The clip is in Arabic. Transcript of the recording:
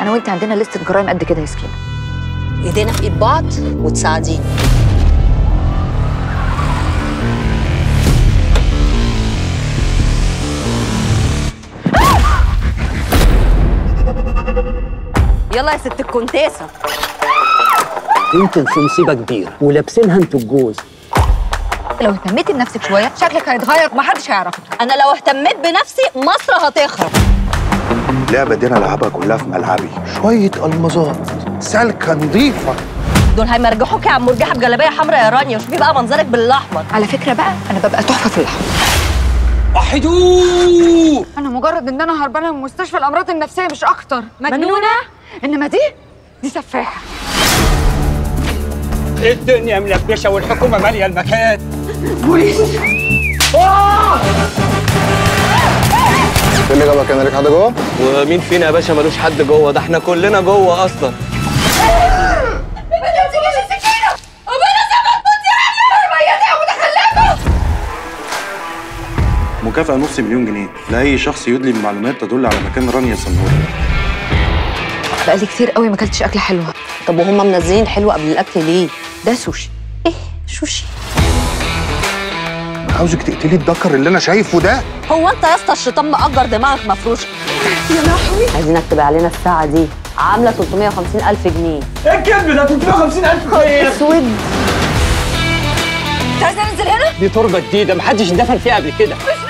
انا وانت عندنا لسته جرائم قد كده يا سكينه. ايدينا في ايد بعض وتساعديني. يلا يا ست الكونتيسه. انتوا في مصيبه كبيره ولابسينها انتوا الجوز. لو اهتميتي بنفسك شويه شكلك هيتغير ومحدش هيعرفك. انا لو اهتميت بنفسي مصر هتخرب. اللعبه دي انا العبها كلها في ملعبي. شويه المظات سالكه نظيفه. دول هيمرجحوك يا عم مرجحه بجلابيه حمراء يا رانيا، وشوفي بقى منظرك بالاحمر. على فكره بقى انا ببقى تحفه في اللحظه. وحدوه. انا مجرد ان انا هربانه من مستشفى الامراض النفسيه مش اكتر. مجنونه. انما دي سفاحه. الدنيا ملبشه والحكومه ماليه المكان. بوليس. ايه اللي جابك؟ انا ليك حد جوه؟ ومين فينا يا باشا ملوش حد جوه؟ ده احنا كلنا جوه اصلا. ما تمسكيش السكينه. ربنا سامحك يا عم. ميتة ومتخلفه. مكافأة نص مليون جنيه لأي شخص يدلي بمعلومات تدل على مكان رانيا سنور. بقالي كتير قوي ما اكلتش اكله حلوه. طب وهم منزلين حلو قبل الاكل ليه؟ ده سوشي. ايه شوشي؟ عاوزك تقتلي الدكر اللي أنا شايفه ده. هو انت يا اسطى الشيطان مأجر دماغك مفروشه؟ يا لهوي. عايزينك تبقى علينا الساعه دي عامله 350,000 جنيه. ايه الكذب ده؟ 350,000 خير اسود. انت عايزه ننزل هنا؟ دي تربه جديده محدش دفن فيها قبل كده.